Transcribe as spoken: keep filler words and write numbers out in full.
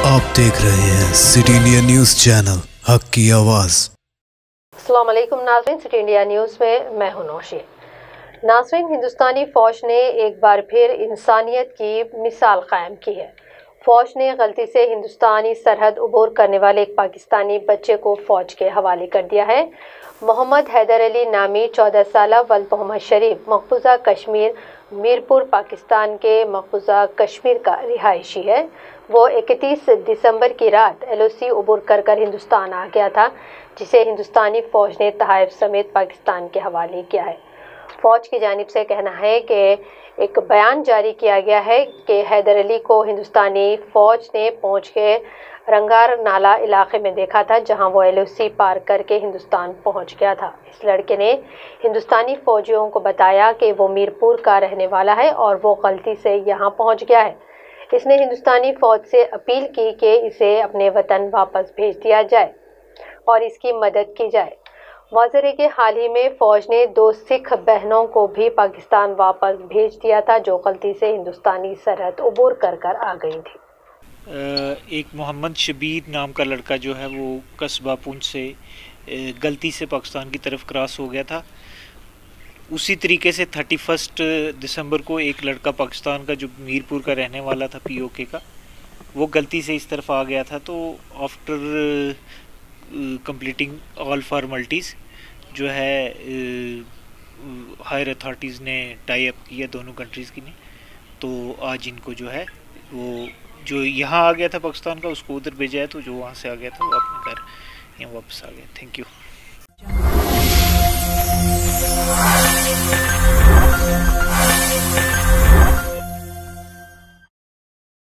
आप देख रहे हैं सिटी इंडिया न्यूज चैनल, हक की आवाज। अस्सलाम वालेकुम नाज़रीन, सिटी इंडिया न्यूज में मैं हूं नौशी। नाज़रीन, हिंदुस्तानी फौज ने एक बार फिर इंसानियत की मिसाल कायम की है। फौज ने गलती से हिंदुस्तानी सरहद उबूर करने वाले एक पाकिस्तानी बच्चे को फौज के हवाले कर दिया है। मोहम्मद हैदर अली नामी चौदह साला वल्द मोहम्मद शरीफ मकबूजा कश्मीर मीरपुर पाकिस्तान के मकबूजा कश्मीर का रिहायशी है। वो इकतीस दिसंबर की रात एल ओ सी उबूर कर कर हिंदुस्तान आ गया था, जिसे हिंदुस्तानी फ़ौज ने तहाइफ समेत पाकिस्तान के हवाले किया है। फ़ौज की जानिब से कहना है कि एक बयान जारी किया गया है कि हैदर अली को हिंदुस्तानी फ़ौज ने पहुंच के रंगार नाला इलाके में देखा था, जहां वो एल ओ सी पार करके हिंदुस्तान पहुंच गया था। इस लड़के ने हिंदुस्तानी फ़ौजियों को बताया कि वो मीरपुर का रहने वाला है और वो गलती से यहाँ पहुंच गया है। इसने हिंदुस्तानी फ़ौज से अपील की कि इसे अपने वतन वापस भेज दिया जाए और इसकी मदद की जाए। वाज़ेह है कि हाल ही में फ़ौज ने दो सिख बहनों को भी पाकिस्तान वापस भेज दिया था, जो गलती से हिंदुस्तानी सरहद उबूर कर कर आ गई थी। एक मोहम्मद शबीर नाम का लड़का जो है वो कस्बा पुंछ से गलती से पाकिस्तान की तरफ क्रॉस हो गया था। उसी तरीके से थर्टी फर्स्ट दिसंबर को एक लड़का पाकिस्तान का जो मीरपुर का रहने वाला था पी ओ के का, वो गलती से इस तरफ आ गया था। तो आफ्टर कंप्लीटिंग ऑल फॉर्मेलिटीज़ जो है हायर अथॉरिटीज़ ने टाई अप किया दोनों कंट्रीज़ की ने, तो आज इनको जो है वो जो यहाँ आ गया था पाकिस्तान का उसको उधर भेजा है, तो जो वहाँ से आ गया था वो अपने घर यहाँ वापस आ गया। Thank you.